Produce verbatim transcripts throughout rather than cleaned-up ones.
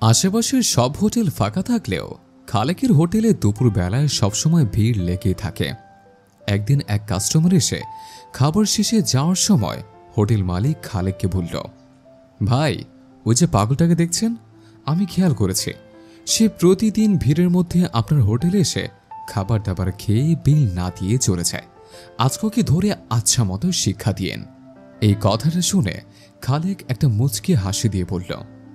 আশেপাশের সব হোটেল ফাঁকা থাকলেও খালেকের হোটেলে দুপুর বেলায় সবসময় ভিড় লেগেই থাকে। একদিন এক কাস্টমার এসে খাবার শেষে যাওয়ার সময় হোটেল মালিক খালেককে বলল, ভাই, ওই যে পাগলটাকে দেখছেন, আমি খেয়াল করেছি সে প্রতিদিন ভিড়ের মধ্যে আপনার হোটেলে এসে খাবার দাবার খেয়ে বিল না দিয়ে চলে যায়। আজকে কি ধরে আচ্ছা মতো শিক্ষা দিয়েন। এই কথাটা শুনে খালেক একটা মুচকি হাসি দিয়ে বলল,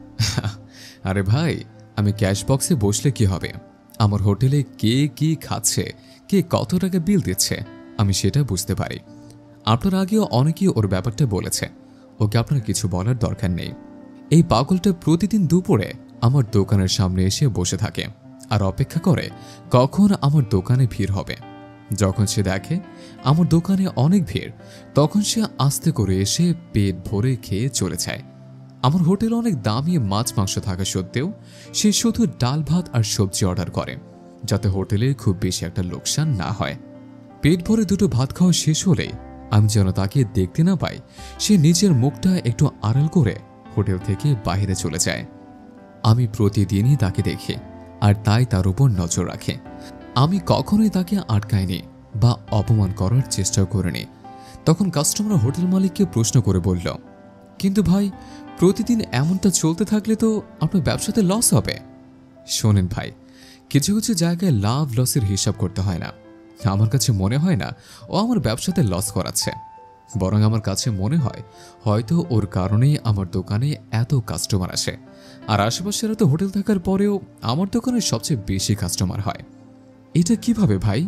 আরে ভাই, আমি ক্যাশ বক্সে বসলে কি হবে? আমার হোটেলে কে কি খাচ্ছে, কে কত টাকা বিল দিচ্ছে, আমি সেটা বুঝতে পারি। আপনার আগেও অনেকেই ওর ব্যাপারটা বলেছে, ওকে আপনার কিছু বলার দরকার নেই। এই পাগলটা প্রতিদিন দুপুরে আমার দোকানের সামনে এসে বসে থাকে আর অপেক্ষা করে কখন আমার দোকানে ভিড় হবে। যখন সে দেখে আমার দোকানে অনেক ভিড়, তখন সে আস্তে করে এসে পেট ভরে খেয়ে চলে যায়। আমার হোটেলে অনেক দামি মাছ মাংস থাকা সত্ত্বেও সে শুধু ডাল ভাত আর সবজি অর্ডার করে, যাতে হোটেলে খুব বেশি একটা লোকসান না হয়। পেট ভরে দুটো ভাত খাওয়া শেষ হলে আমি যেন তাকে দেখতে না পাই, সে নিজের মুখটা একটু আড়াল করে হোটেল থেকে বাইরে চলে যায়। আমি প্রতিদিনই তাকে দেখি আর তাই তার উপর নজর রাখে। আমি কখনোই তাকে আটকাইনি বা অপমান করার চেষ্টা করিনি। তখন কাস্টমার হোটেল মালিককে প্রশ্ন করে বলল, কিন্তু ভাই, প্রতিদিন এমনটা চলতে থাকলে তো আপনার ব্যবসাতে লস হবে। শোনেন ভাই, কিছু কিছু জায়গায় লাভ লসের হিসাব করতে হয় না। আমার কাছে মনে হয় না ও আমার ব্যবসাতে লস করাচ্ছে, বরং আমার কাছে মনে হয় হয়তো ওর কারণেই আমার দোকানে এত কাস্টমার আসে। আর আশেপাশের এত হোটেল থাকার পরেও আমার দোকানে সবচেয়ে বেশি কাস্টমার হয়। এটা কিভাবে ভাই?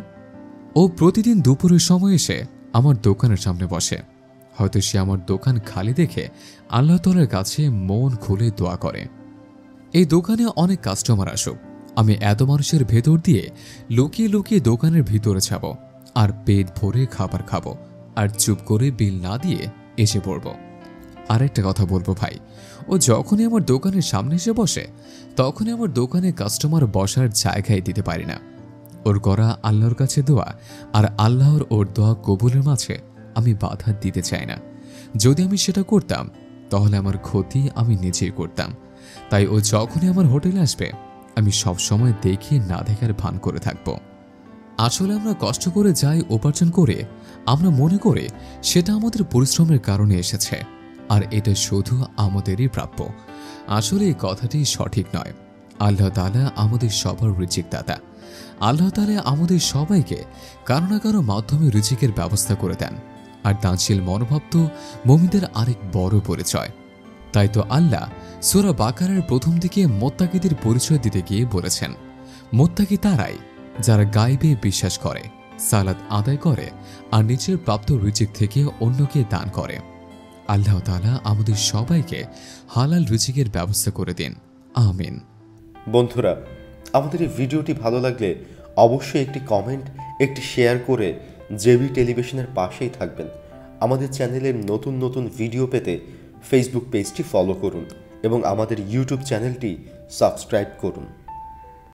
ও প্রতিদিন দুপুরের সময় এসে আমার দোকানের সামনে বসে। হয়তো সে আমার দোকান খালি দেখে আল্লাহ তাআলার কাছে মন খুলে দোয়া করে, এই দোকানে অনেক কাস্টমার আসুক, আমি এত মানুষের ভেতর দিয়ে লুকিয়ে লুকিয়ে দোকানের ভিতরে যাব আর পেট ভরে খাবার খাবো আর চুপ করে বিল না দিয়ে এসে পড়ব। আর একটা কথা বলবো ভাই, ও যখনই আমার দোকানের সামনে এসে বসে তখনই আমার দোকানে কাস্টমার বসার জায়গায় দিতে পারি না। ওর করা আল্লাহর কাছে দোয়া আর আল্লাহর ওর দোয়া কবুলের মাঝে আমি বাধা দিতে চাই না। যদি আমি সেটা করতাম তাহলে আমার ক্ষতি আমি নিজেই করতাম। তাই ও যখনই আমার হোটেলে আসবে আমি সব সময় দেখে না দেখার ভান করে থাকব। আসলে আমরা কষ্ট করে যাই উপার্জন করে, আমরা মনে করে সেটা আমাদের পরিশ্রমের কারণে এসেছে আর এটা শুধু আমাদেরই প্রাপ্য। আসলে এই কথাটি সঠিক নয়। আল্লাহ তাআলা আমাদের সবার রিজিক দাতা। আল্লাহ তাআলা আমাদের সবাইকে কারো না কারো মাধ্যমে রিজিকের ব্যবস্থা করে দেন। আর দানশীল মনোভাব তো মুমিনদের আরেক বড় পরিচয়। তাই তো আল্লাহ সূরা বাকারার প্রথম দিকে মুত্তাকিদের পরিচয় দিতে গিয়ে বলেছেন, মুত্তাকি তারাই যারা গায়বে বিশ্বাস করে, সালাত আদায় করে আর নিজের প্রাপ্ত রিজিক থেকে অন্যকে দান করে। আল্লাহ তাআলা আমাদের সবাইকে হালাল রিজিকের ব্যবস্থা করে দিন, আমিন। বন্ধুরা, আমাদের এই ভিডিওটি ভালো লাগলে অবশ্যই একটি কমেন্ট, একটি শেয়ার করে জেবি টেলিভিশনের পাশেই থাকবেন। আমাদের চ্যানেলের নতুন নতুন ভিডিও পেতে ফেসবুক পেজটি ফলো করুন এবং আমাদের ইউটিউব চ্যানেলটি সাবস্ক্রাইব করুন।